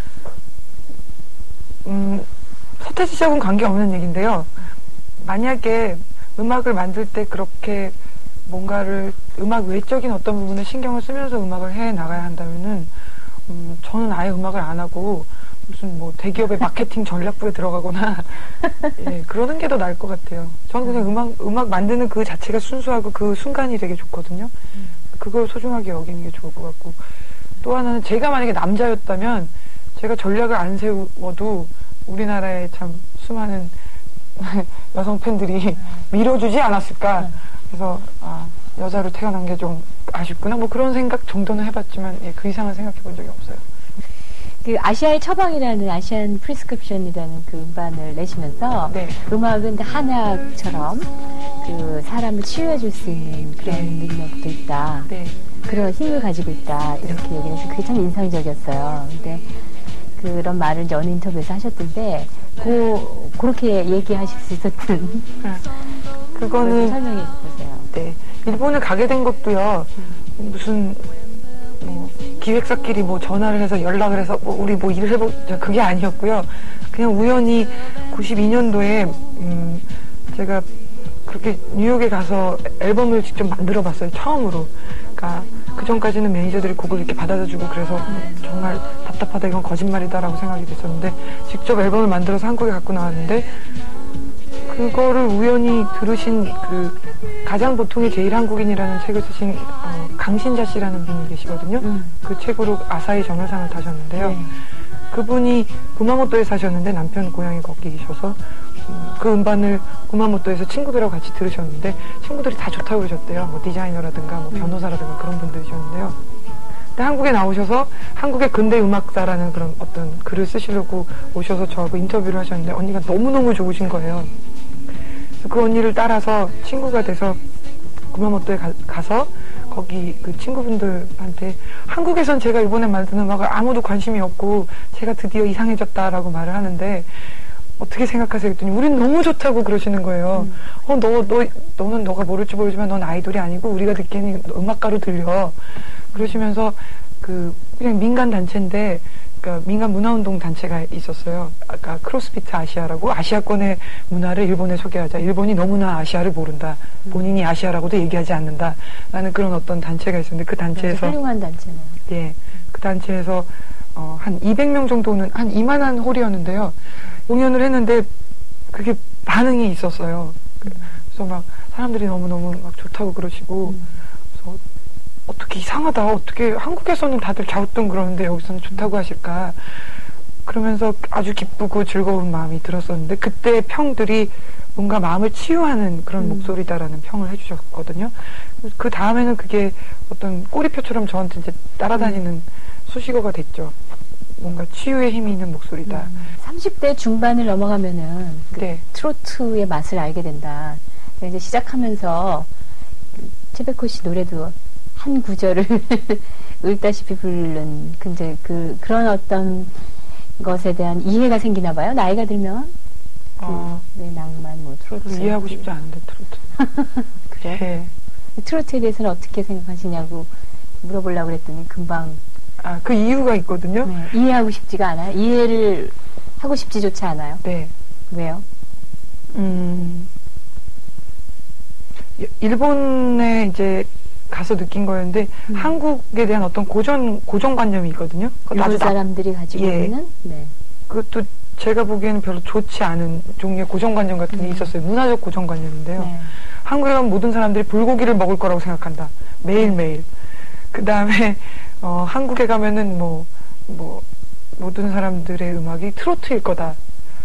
서태지 씨하고는 관계없는 얘기인데요. 만약에 음악을 만들 때 그렇게 뭔가를 음악 외적인 어떤 부분에 신경을 쓰면서 음악을 해 나가야 한다면은 저는 아예 음악을 안 하고 무슨 뭐 대기업의 마케팅 전략부에 들어가거나 예, 그러는 게 더 나을 것 같아요. 저는 그냥 음악 만드는 그 자체가 순수하고 그 순간이 되게 좋거든요. 그걸 소중하게 여기는 게 좋을 것 같고, 또 하나는 제가 만약에 남자였다면 제가 전략을 안 세워도 우리나라의 참 수많은 여성 팬들이 밀어주지 않았을까. 그래서 여자로 태어난 게 좀 아쉽구나 뭐 그런 생각 정도는 해봤지만 예, 그 이상은 생각해 본 적이 없어요. 그 아시아의 처방이라는 아시안 프리스크립션이라는 그 음반을 내시면서 네. 음악은 한약처럼 그 사람을 치유해 줄 수 있는 그런 네. 능력도 있다. 네. 그런 힘을 가지고 있다. 이렇게 얘기를 해서 그게 참 인상적이었어요. 근데 그런 말을 이제 어느 인터뷰에서 하셨던데 그렇게 얘기하실 수 있었던 그거는 설명해 주세요. 네. 일본을 가게 된 것도요. 무슨 뭐 기획사끼리 뭐 전화를 해서 연락을 해서 뭐 우리 뭐 일을 해보자 그게 아니었고요. 그냥 우연히 92년도에 제가 그렇게 뉴욕에 가서 앨범을 직접 만들어봤어요. 처음으로. 그러니까 그 전까지는 매니저들이 곡을 이렇게 받아다주고 그래서 정말 답답하다 이건 거짓말이다라고 생각이 됐었는데 직접 앨범을 만들어서 한국에 갖고 나왔는데 그거를 우연히 들으신 그 가장 보통의 제일 한국인이라는 책을 쓰신 강신자 씨라는 분이 계시거든요. 그 책으로 아사히 정여상을 타셨는데요. 네. 그분이 구마모토에 사셨는데 남편 고향이 거기셔서 그 음반을 구마모토에서 친구들하고 같이 들으셨는데 친구들이 다 좋다고 그러셨대요. 뭐 디자이너라든가 뭐 변호사라든가 그런 분들이셨는데요. 근데 한국에 나오셔서 한국의 근대 음악사라는 그런 어떤 글을 쓰시려고 오셔서 저하고 인터뷰를 하셨는데 언니가 너무너무 좋으신 거예요. 그래서 그 언니를 따라서 친구가 돼서 구마모토에 가서 거기 그 친구분들한테 한국에선 제가 이번에 만든 음악을 아무도 관심이 없고 제가 드디어 이상해졌다라고 말을 하는데 어떻게 생각하세요? 했더니 우린 너무 좋다고 그러시는 거예요. 너는 너가 모를지 모르지만 넌 아이돌이 아니고 우리가 듣기에는 음악가로 들려. 그러시면서 그냥 민간 단체인데 그러니까 민간 문화운동 단체가 있었어요. 아까 크로스비트 아시아라고 아시아권의 문화를 일본에 소개하자. 일본이 너무나 아시아를 모른다. 본인이 아시아라고도 얘기하지 않는다. 라는 그런 어떤 단체가 있었는데 그 단체에서 훌륭한 단체네요. 예, 그 단체에서 한 200명 정도는 한 이만한 홀이었는데요. 공연을 했는데 그게 반응이 있었어요. 그래서 막 사람들이 너무너무 막 좋다고 그러시고 그래서 어떻게 이상하다. 어떻게 한국에서는 다들 갸우뚱 그러는데 여기서는 좋다고 하실까. 그러면서 아주 기쁘고 즐거운 마음이 들었었는데 그때 평들이 뭔가 마음을 치유하는 그런 목소리다라는 평을 해주셨거든요. 그 다음에는 그게 어떤 꼬리표처럼 저한테 이제 따라다니는 수식어가 됐죠. 뭔가 치유의 힘이 있는 목소리다. 30대 중반을 넘어가면은 네. 트로트의 맛을 알게 된다. 이제 시작하면서 최백호 씨 노래도 한 구절을 읊다시피 부르는 근데 그런 어떤 것에 대한 이해가 생기나 봐요. 나이가 들면 네, 낭만 뭐 트로트 이해하고 싶지 않은데 트로트. 그래? 네. 트로트에 대해서는 어떻게 생각하시냐고 물어보려고 그랬더니 금방 그 이유가 있거든요. 네, 이해하고 싶지가 않아요. 이해를 하고 싶지조차 않아요. 네. 왜요? 일본에 이제 가서 느낀 거였는데 한국에 대한 어떤 고정관념이 있거든요. 일본 사람들이 가지고 예. 있는 네. 그것도 제가 보기에는 별로 좋지 않은 종류의 고정관념 같은 게 있었어요. 문화적 고정관념인데요. 네. 한국에 가면 모든 사람들이 불고기를 먹을 거라고 생각한다. 매일매일. 그 다음에 한국에 가면은 모든 사람들의 음악이 트로트일 거다.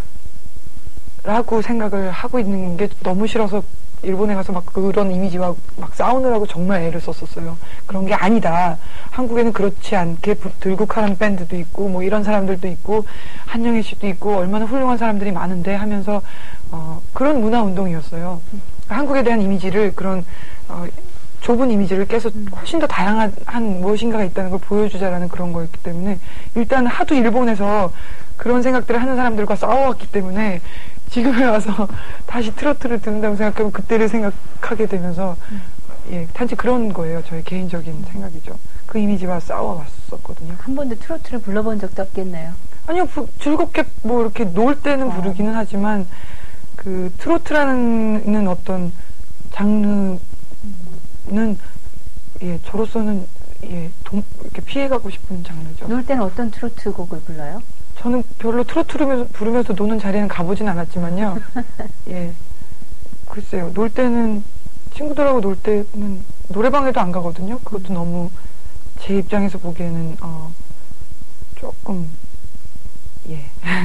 라고 생각을 하고 있는 게 너무 싫어서 일본에 가서 막 그런 이미지와 막 싸우느라고 정말 애를 썼었어요. 그런 게 아니다. 한국에는 그렇지 않게 들국화라는 밴드도 있고 뭐 이런 사람들도 있고 한영애 씨도 있고 얼마나 훌륭한 사람들이 많은데 하면서 그런 문화 운동이었어요. 한국에 대한 이미지를 그런 좁은 이미지를 깨서 훨씬 더 다양한 무엇인가가 있다는 걸 보여주자라는 그런 거였기 때문에 일단 하도 일본에서 그런 생각들을 하는 사람들과 싸워왔기 때문에 지금에 와서 다시 트로트를 듣는다고 생각하면 그때를 생각하게 되면서 예, 단지 그런 거예요. 저의 개인적인 생각이죠. 그 이미지와 싸워왔었거든요. 한 번도 트로트를 불러본 적도 없겠네요. 아니요, 즐겁게 뭐 이렇게 놀 때는 부르기는 하지만 그 트로트라는 어떤 장르 예, 저로서는 예, 이렇게 피해가고 싶은 장르죠. 놀 때는 어떤 트로트 곡을 불러요? 저는 별로 트로트를 부르면서 노는 자리에는 가보진 않았지만요. 예, 글쎄요. 놀 때는 친구들하고 놀 때는 노래방에도 안 가거든요. 그것도 너무 제 입장에서 보기에는 조금 예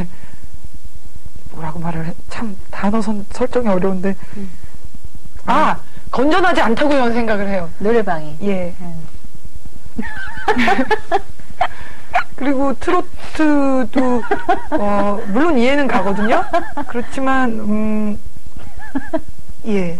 뭐라고 참 단어 설정이 어려운데 건전하지 않다고 저는 생각을 해요. 노래방이. 예. 그리고 트로트도 물론 이해는 가거든요. 그렇지만 예.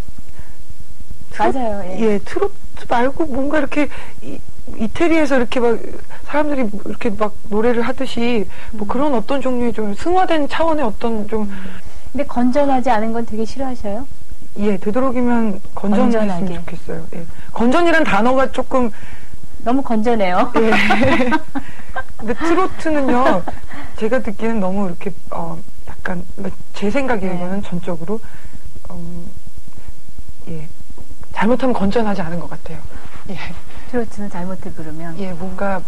맞아요. 예. 예, 트로트 말고 뭔가 이렇게 이태리에서 이렇게 막 사람들이 이렇게 막 노래를 하듯이 뭐 그런 어떤 종류의 좀 승화된 차원의 어떤 좀 근데 건전하지 않은 건 되게 싫어하셔요? 예, 되도록이면 건전했으면 건전하게. 좋겠어요. 예. 건전이란 단어가 조금 너무 건전해요. 예. 근데 트로트는요, 제가 듣기에는 너무 이렇게 약간 제 생각이에요. 이거는 전적으로 예, 잘못하면 건전하지 않은 것 같아요. 예. 트로트는 잘못해 부르면. 예, 뭔가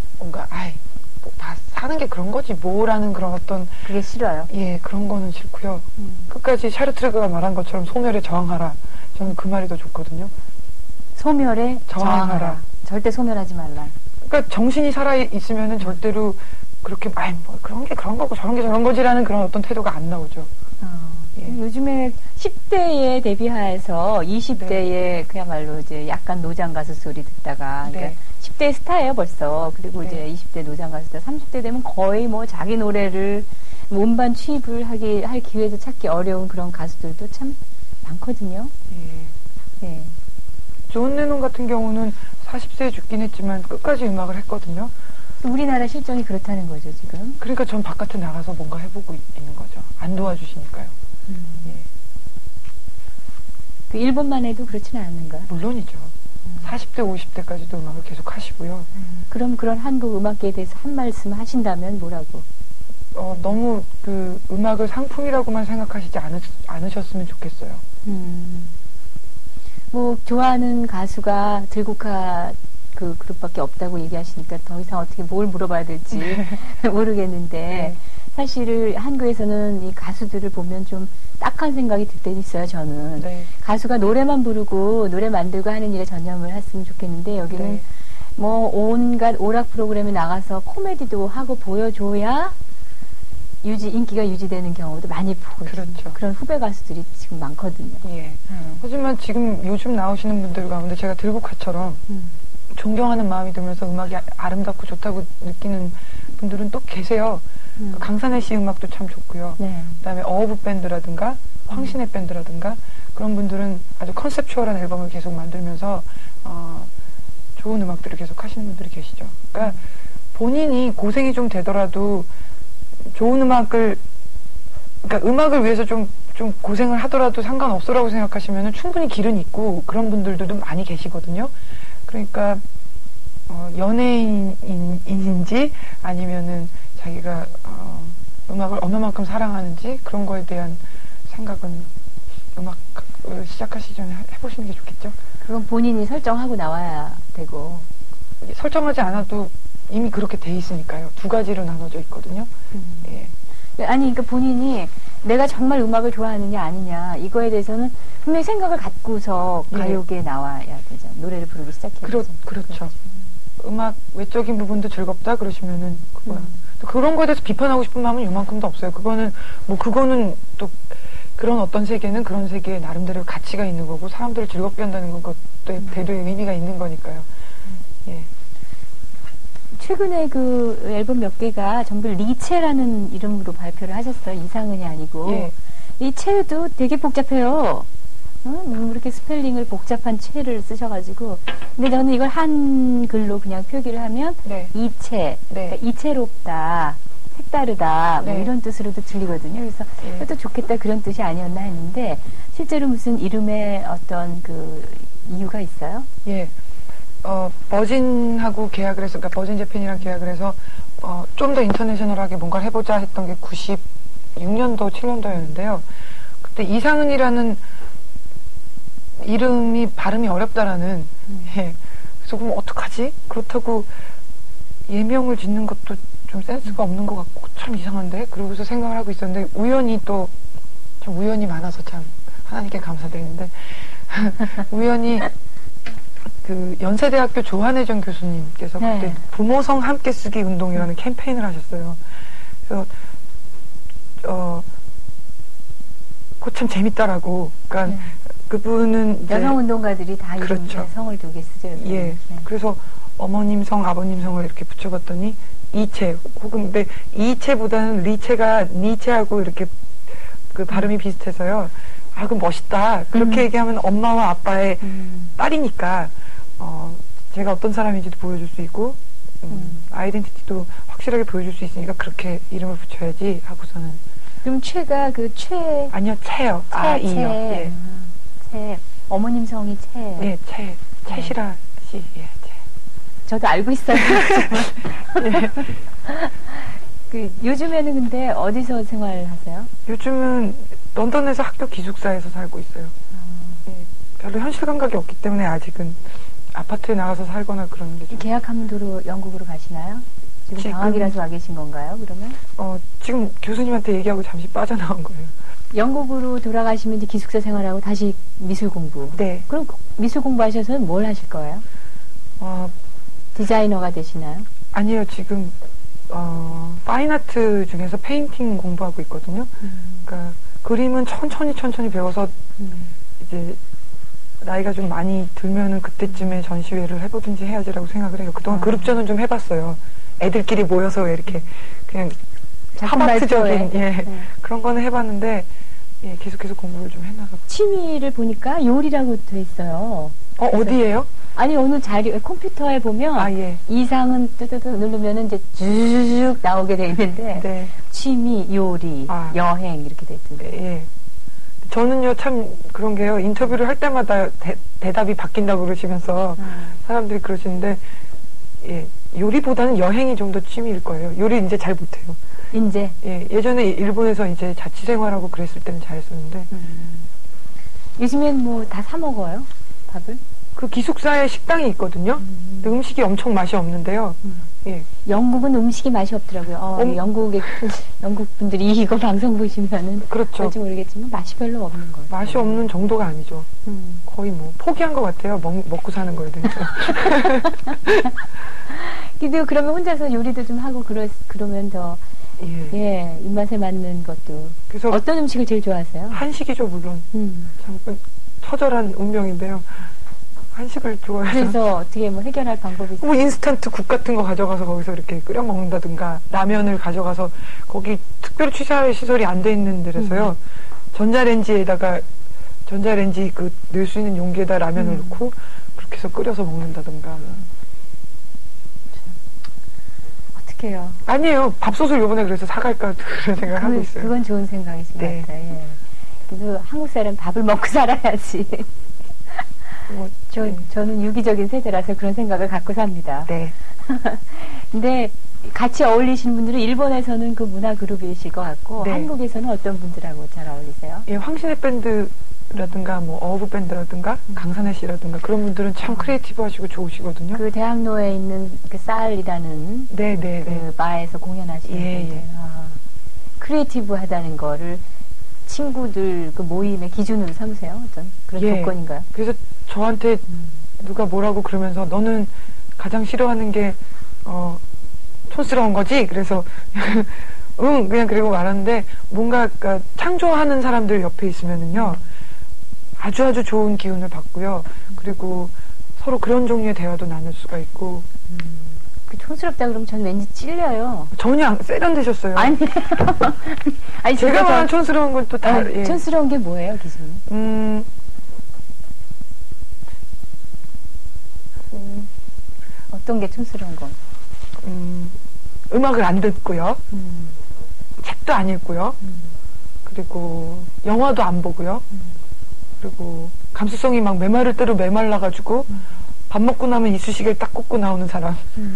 다 사는 게 그런 거지 뭐라는 그런 어떤 그게 싫어요. 예, 그런 거는 싫고요. 끝까지 샤르트르가 말한 것처럼 소멸에 저항하라. 저는 그 말이 더 좋거든요. 소멸에 저항하라. 절대 소멸하지 말라. 그러니까 정신이 살아 있으면은 절대로 그렇게 뭐 그런 게 그런 거고 저런 게 저런 거지라는 그런 어떤 태도가 안 나오죠. 예. 요즘에 10대에 데뷔해서 20대에 그야말로 이제 약간 노장 가수 소리 듣다가 네. 그러니까 10대 스타예요 벌써. 그리고 이제 20대 노장 가수다 30대 되면 거의 뭐 자기 노래를 음반 취입을 할 기회도 찾기 어려운 그런 가수들도 참 많거든요. 예. 네. 존 레논 같은 경우는 40세에 죽긴 했지만 끝까지 음악을 했거든요. 우리나라 실정이 그렇다는 거죠 지금. 그러니까 전 바깥에 나가서 뭔가 해보고 있는 거죠. 안 도와주시니까요. 예. 그 일본만 해도 그렇지는 않는가? 물론이죠. 40대, 50대까지도 음악을 계속 하시고요. 그럼 그런 한국 음악계에 대해서 한 말씀 하신다면 뭐라고? 너무 그 음악을 상품이라고만 생각하시지 않으셨으면 좋겠어요. 뭐 좋아하는 가수가 들국화 그 그룹밖에 없다고 얘기하시니까 더 이상 어떻게 뭘 물어봐야 될지 모르겠는데 네. 사실 한국에서는 이 가수들을 보면 좀 딱한 생각이 들 때도 있어요. 저는 네. 가수가 노래만 부르고 노래 만들고 하는 일에 전념을 했으면 좋겠는데 여기는 네. 뭐 온갖 오락 프로그램에 나가서 코미디도 하고 보여줘야 인기가 유지되는 경우도 많이 보고 그렇죠. 그런 후배 가수들이 지금 많거든요. 예. 하지만 지금 요즘 나오시는 분들 가운데 제가 들국화처럼 존경하는 마음이 들면서 음악이 아름답고 좋다고 느끼는 분들은 또 계세요. 강산의 씨 음악도 참 좋고요. 네. 그다음에 어우브 밴드라든가 황신의 밴드라든가 그런 분들은 아주 컨셉추얼한 앨범을 계속 만들면서 좋은 음악들을 계속 하시는 분들이 계시죠. 그러니까 본인이 고생이 좀 되더라도 좋은 음악을 그러니까 음악을 위해서 좀 고생을 하더라도 상관없어라고 생각하시면은 충분히 길은 있고 그런 분들도 많이 계시거든요. 그러니까 연예인인지 아니면은 자기가 음악을 어느 만큼 사랑하는지 그런 거에 대한 생각은 음악을 시작하시기 전에 해보시는 게 좋겠죠. 그건 본인이 설정하고 나와야 되고 설정하지 않아도 이미 그렇게 돼 있으니까요. 두 가지로 나눠져 있거든요. 예. 아니 그러니까 본인이 내가 정말 음악을 좋아하느냐 아니냐 이거에 대해서는 분명히 생각을 갖고서 예. 가요계에 나와야 되잖아. 노래를 부르기 시작해야 되잖아. 그렇죠. 음악 외적인 부분도 즐겁다 그러시면은 그거야. 또 그런 거에 대해서 비판하고 싶은 마음은 요만큼도 없어요. 그거는 또 그런 어떤 세계는 그런 세계에 나름대로 가치가 있는 거고 사람들을 즐겁게 한다는 건 그것도 대도의 의미가 있는 거니까요. 예. 최근에 그 앨범 몇 개가 전부 리체라는 이름으로 발표를 하셨어요. 이상은이 아니고. 예. 리체도 되게 복잡해요. 이렇게 스펠링을 복잡한 체를 쓰셔가지고. 근데 저는 이걸 한글로 그냥 표기를 하면 네. 이체, 네. 그러니까 이채롭다, 색다르다 뭐 네. 이런 뜻으로도 들리거든요. 그래서 예. 그것도 좋겠다 그런 뜻이 아니었나 했는데 실제로 무슨 이름에 어떤 그 이유가 있어요? 예. 버진하고 계약을 해서, 그러니까 버진 재팬이랑 계약을 해서, 좀 더 인터내셔널하게 뭔가를 해보자 했던 게 96년도, 7년도였는데요. 그때 이상은이라는 이름이 발음이 어렵다라는 예. 그래서 그럼 어떡하지? 그렇다고 예명을 짓는 것도 좀 센스가 없는 것 같고 참 이상한데? 그러고서 생각을 하고 있었는데 우연히 또 참 우연이 많아서 참 하나님께 감사드리는데 우연히 그 연세대학교 조한혜정 교수님께서 네. 그때 부모성 함께 쓰기 운동이라는 캠페인을 하셨어요. 그래서 그거 참 재밌더라고. 그러니까 네. 그분은 이제 여성 운동가들이 다 이름 그렇죠. 성을 두게 쓰죠. 요새는. 예. 네. 그래서 어머님 성, 아버님 성을 이렇게 붙여봤더니 이채 혹은 근데 이채보다는 리채가 니채하고 이렇게 그 발음이 비슷해서요. 아, 그 멋있다. 그렇게 얘기하면 엄마와 아빠의 딸이니까 제가 어떤 사람인지도 보여줄 수 있고 아이덴티티도 확실하게 보여줄 수 있으니까 그렇게 이름을 붙여야지 하고서는 그럼 최가 그 최. 아니요 채요. 채. 예. 채. 어머님 성이 채. 예, 채시라 씨. 예, 채. 저도 알고 있어요. 예. 그 요즘에는 근데 어디서 생활하세요? 요즘은 런던에서 학교 기숙사에서 살고 있어요. 예. 별로 현실 감각이 없기 때문에 아직은 아파트에 나가서 살거나 그러는 게 좀. 계약하면 도로 영국으로 가시나요? 지금 방학이라서 와 계신 건가요? 그러면? 지금 교수님한테 얘기하고 잠시 빠져나온 거예요. 영국으로 돌아가시면 이제 기숙사 생활하고 다시 미술 공부. 네. 그럼 미술 공부하셔서는 뭘 하실 거예요? 디자이너가 되시나요? 아니요, 지금 파인아트 중에서 페인팅 공부하고 있거든요. 그러니까 그림은 천천히 배워서 이제 나이가 좀 많이 들면은 그때쯤에 전시회를 해보든지 해야지라고 생각을 해요. 그동안 그룹전은 좀 해봤어요. 애들끼리 모여서 왜 이렇게 그냥 팝아트적인 그런 거는 해봤는데 예, 계속해서 공부를 좀 해나가고. 취미를 보니까 요리라고 돼 있어요. 어디에요? 아니 어느 자료 컴퓨터에 보면 예. 이상은 뜨뜨뜨 누르면은 이제 쭉 나오게 돼 있는데 네. 취미, 요리, 여행 이렇게 돼 있던데. 예. 저는요 참 그런 게요 인터뷰를 할 때마다 대답이 바뀐다고 그러시면서 사람들이 그러시는데 예, 요리보다는 여행이 좀 더 취미일 거예요. 요리 이제 잘 못해요. 이제 예, 예전에 일본에서 이제 자취 생활하고 그랬을 때는 잘했었는데 요즘엔 뭐 다 사 먹어요 밥을? 그 기숙사에 식당이 있거든요. 근데 음식이 엄청 맛이 없는데요. 예. 영국은 음식이 맛이 없더라고요. 영국 분들이 이거 방송 보시면은 그렇죠. 그럴지 모르겠지만 맛이 별로 없는 거예요. 맛이 없는 정도가 아니죠. 거의 뭐 포기한 것 같아요. 먹고 사는 거에 대해서. 근데 그러면 혼자서 요리도 좀 하고 그러면 더 입맛에 맞는 것도. 그래서 어떤 음식을 제일 좋아하세요? 한식이죠 물론. 참 처절한 운명인데요. 한식을 좋아해서. 그래서 어떻게 뭐 해결할 방법이 있어요? 뭐 인스턴트 국 같은 거 가져가서 거기서 이렇게 끓여 먹는다든가 라면을 가져가서 거기 특별 취사 시설이 안 돼 있는 데라서요. 전자레인지 그 넣을 수 있는 용기에다 라면을 넣고 그렇게 해서 끓여서 먹는다든가 뭐. 어떻게 해요? 아니에요. 밥솥을 요번에 그래서 사갈까 그런 생각을 하고 있어요. 그건 좋은 생각이신 것 같아요. 예. 그래도 한국 사람 밥을 먹고 살아야지. 저는 유기적인 세대라서 그런 생각을 갖고 삽니다. 네. 근데 같이 어울리시는 분들은 일본에서는 그 문화 그룹이실 것 같고 네. 한국에서는 어떤 분들하고 잘 어울리세요? 예, 황신의 밴드라든가 뭐 어부 밴드라든가 강산혜 씨라든가 그런 분들은 참 크리에이티브하시고 좋으시거든요. 그 대학로에 있는 그 쌀이라는 그 바에서 공연하시는 분들. 크리에이티브하다는 거를 친구들 그 모임의 기준으로 삼으세요? 어떤 그런 조건인가요? 그래서 저한테 누가 뭐라고 그러면서 너는 가장 싫어하는 게 촌스러운 거지? 그래서 응 그냥 그리고 말하는데 뭔가 그러니까 창조하는 사람들 옆에 있으면은요 아주 좋은 기운을 받고요. 그리고 서로 그런 종류의 대화도 나눌 수가 있고. 그 촌스럽다 그러면 저는 왠지 찔려요. 전혀 세련되셨어요. 아니 제가 말한 촌스러운 건 또 다. 촌스러운 게 뭐예요, 기준이? 어떤 게 촌스러운 건? 음악을 안 듣고요. 책도 안 읽고요. 그리고 영화도 안 보고요. 그리고 감수성이 막 메마를 대로 메말라가지고 밥 먹고 나면 이쑤시개를 딱 꽂고 나오는 사람.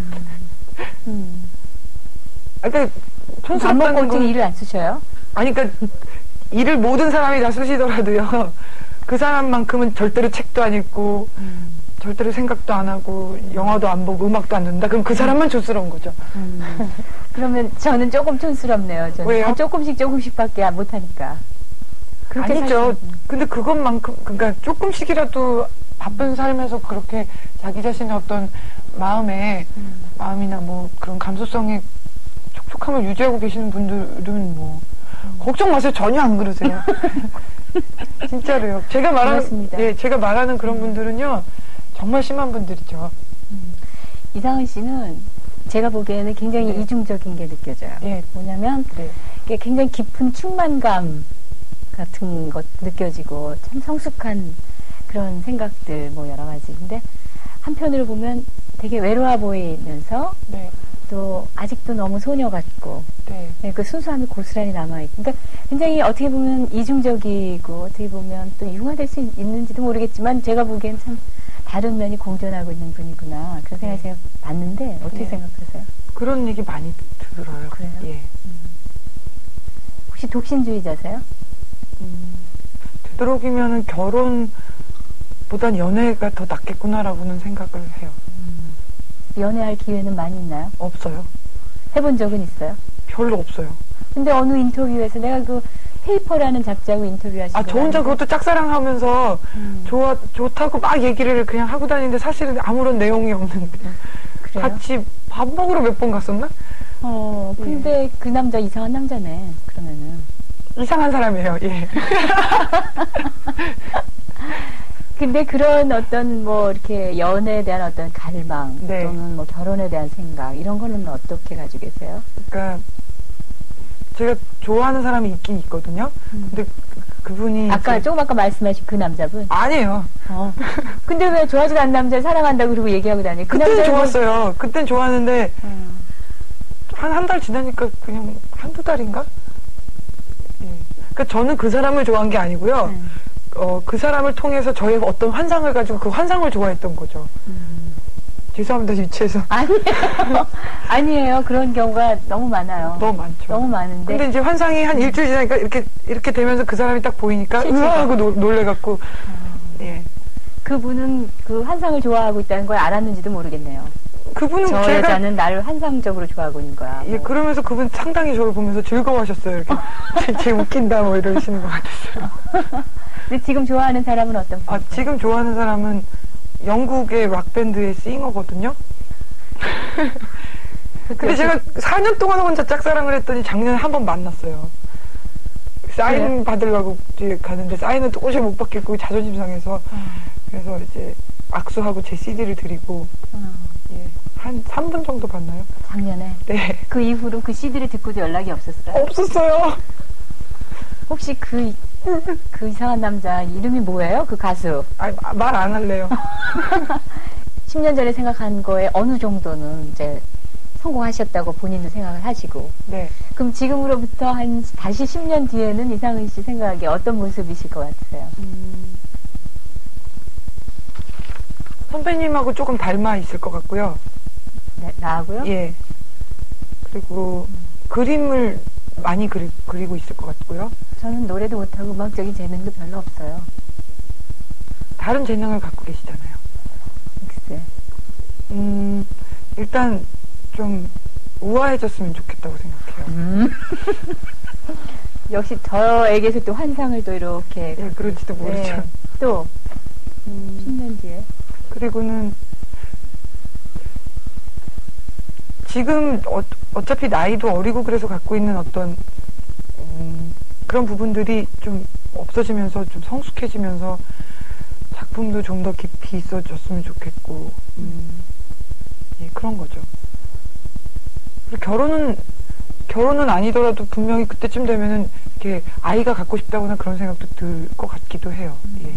그러니까 밥 먹고 어떻게 일을 안 쓰셔요? 아니 그러니까 일을 모든 사람이 다 쓰시더라도요. 그 사람만큼은 절대로 책도 안 읽고 절대로 생각도 안 하고 영화도 안 보고 음악도 안 듣는다. 그럼 그 사람만 촌스러운 거죠. 그러면 저는 조금 촌스럽네요. 저는 왜요? 다 조금씩밖에 못하니까. 그렇게 아니죠. 근데 그것만큼 그러니까 조금씩이라도 바쁜 삶에서 그렇게 자기 자신의 어떤 마음이나 뭐 그런 감수성의 촉촉함을 유지하고 계시는 분들은 뭐 걱정 마세요. 전혀 안 그러세요. 진짜로요. 제가 말하는 그런 분들은요 정말 심한 분들이죠. 이상은 씨는 제가 보기에는 굉장히 네. 이중적인 게 느껴져요. 예. 뭐냐면 네. 이게 굉장히 깊은 충만감 같은 것 느껴지고 참 성숙한 그런 생각들 뭐 여러 가지. 근데 한편으로 보면 되게 외로워 보이면서 네. 또 아직도 너무 소녀 같고 네. 네, 그 순수함이 고스란히 남아있고 그러니까 굉장히 어떻게 보면 이중적이고 어떻게 보면 또 융화될 수 있는지도 모르겠지만 제가 보기엔 참 다른 면이 공존하고 있는 분이구나 그런 생각이 제가 봤는데 어떻게 네. 생각하세요? 그런 얘기 많이 들어요. 그래요? 예. 혹시 독신주의자세요? 되도록이면은 결혼보단 연애가 더 낫겠구나라고는 생각을 해요. 연애할 기회는 많이 있나요? 없어요. 해본 적은 있어요? 별로 없어요. 근데 어느 인터뷰에서 내가 그 페이퍼라는 잡지하고 인터뷰하신 아, 저 혼자 그것도 짝사랑하면서 좋다고 막 얘기를 그냥 하고 다니는데 사실은 아무런 내용이 없는 그냥 그래요? 같이 밥 먹으러 몇 번 갔었나? 근데 그 남자 이상한 남자네 그러면은 이상한 사람이에요. 예. 근데 그런 어떤 뭐 이렇게 연애에 대한 어떤 갈망 네. 또는 뭐 결혼에 대한 생각 이런 거는 어떻게 가지고 계세요? 그러니까 제가 좋아하는 사람이 있긴 있거든요. 근데 그분이 아까 이제- 조금 아까 말씀하신 그 남자분. 아니에요. 근데 왜 좋아하지도 않는 남자를 사랑한다고 그러고 얘기하고 다니? 그 그때는 남자는 좋았어요. 그땐 좋았는데 한 달 지나니까 그냥 한두 달인가? 예. 그러니까 저는 그 사람을 좋아한 게 아니고요. 그 사람을 통해서 저의 어떤 환상을 가지고 그 환상을 좋아했던 거죠. 죄송합니다, 유치해서. 아니에요. 아니에요. 그런 경우가 너무 많아요. 너무 많죠. 너무 많은데. 근데 이제 환상이 한 일주일 지나니까 이렇게 되면서 그 사람이 딱 보이니까 실체가. 으아 하고 놀래갖고 예. 그분은 그 환상을 좋아하고 있다는 걸 알았는지도 모르겠네요. 그분은 저 제가 여자는 나를 환상적으로 좋아하고 있는 거야. 예, 뭐. 그러면서 그분 상당히 저를 보면서 즐거워하셨어요. 이렇게 쟤 웃긴다 뭐 이러시는 것 같았어요. 근데 지금 좋아하는 사람은 어떤 아, 분이세요? 지금 좋아하는 사람은 영국의 락밴드의 싱어거든요. 근데 제가 4년 동안 혼자 짝사랑을 했더니 작년에 한 번 만났어요. 사인 받으려고 이제 가는데 사인은 도저히 못 받겠고 자존심 상해서 그래서 이제 악수하고 제 CD를 드리고 예, 한 3분 정도 봤나요? 작년에. 네. 그 이후로 그 CD를 듣고도 연락이 없었어요? 없었어요. 혹시 그 이상한 남자 이름이 뭐예요? 그 가수. 말 안 할래요. 10년 전에 생각한 거에 어느 정도는 이제 성공하셨다고 본인도 생각을 하시고. 네. 그럼 지금으로부터 다시 10년 뒤에는 이상은 씨 생각에 어떤 모습이실 것 같으세요? 선배님하고 조금 닮아 있을 것 같고요. 네, 나하고요? 예. 그리고 그림을 많이 그리고 있을 것 같고요. 저는 노래도 못하고 음악적인 재능도 별로 없어요. 다른 재능을 갖고 계시잖아요. 글쎄. 일단 좀 우아해졌으면 좋겠다고 생각해요. 역시 저에게서 또 환상을 또 이렇게. 예, 그럴지도 모르죠. 네. 또 10년 뒤에. 그리고는 지금 어차피 나이도 어리고 그래서 갖고 있는 어떤 그런 부분들이 좀 없어지면서 좀 성숙해지면서 작품도 좀 더 깊이 있어졌으면 좋겠고 예, 그런 거죠. 그리고 결혼은 아니더라도 분명히 그때쯤 되면은 이렇게 아이가 갖고 싶다거나 그런 생각도 들 것 같기도 해요. 예.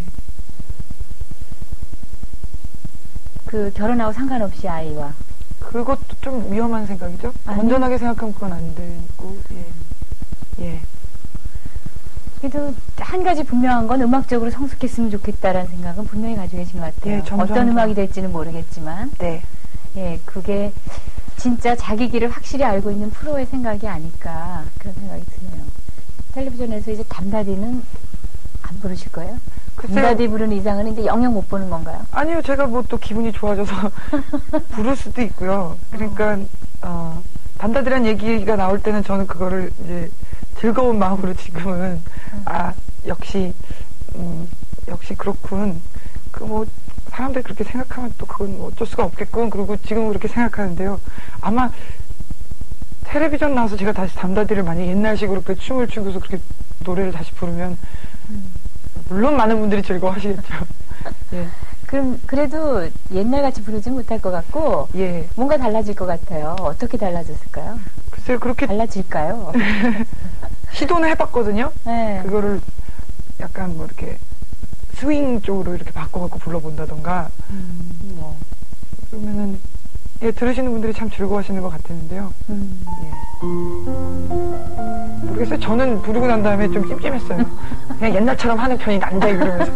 그 결혼하고 상관없이 아이와. 그것도 좀 위험한 생각이죠. 아니. 건전하게 생각하면 그건 안 되고, 예. 예. 그래도 한 가지 분명한 건 음악적으로 성숙했으면 좋겠다라는 생각은 분명히 가지고 계신 것 같아요. 예, 점점 어떤 더. 음악이 될지는 모르겠지만, 네. 예, 그게 진짜 자기 길을 확실히 알고 있는 프로의 생각이 아닐까 그런 생각이 드네요. 텔레비전에서 이제 담다디는 안 부르실 거예요? 글쎄요. 담다디 부르는 이상은 이제 영영 못 보는 건가요? 아니요, 제가 뭐 또 기분이 좋아져서 부를 수도 있고요. 그러니까, 담다디란 얘기가 나올 때는 저는 그거를 이제 즐거운 마음으로 지금은, 역시 그렇군. 사람들이 그렇게 생각하면 또 그건 뭐 어쩔 수가 없겠군. 그리고 지금은 그렇게 생각하는데요. 아마 텔레비전 나와서 제가 다시 담다디를 많이 옛날식으로 그렇게 춤을 추고서 그렇게 노래를 다시 부르면, 물론 많은 분들이 즐거워하시겠죠. 예. 그럼 그래도 옛날같이 부르지 못할 것 같고 예. 뭔가 달라질 것 같아요. 어떻게 달라졌을까요? 글쎄요, 그렇게 달라질까요? 시도는 해봤거든요. 네. 그거를 약간 뭐 이렇게 스윙 쪽으로 이렇게 바꿔갖고 불러본다던가, 그러면은, 예, 들으시는 분들이 참 즐거워하시는 것 같았는데요. 예. 모르겠어요. 저는 부르고 난 다음에 좀 찜찜했어요. 그냥 옛날처럼 하는 편이 난다, 이러면서.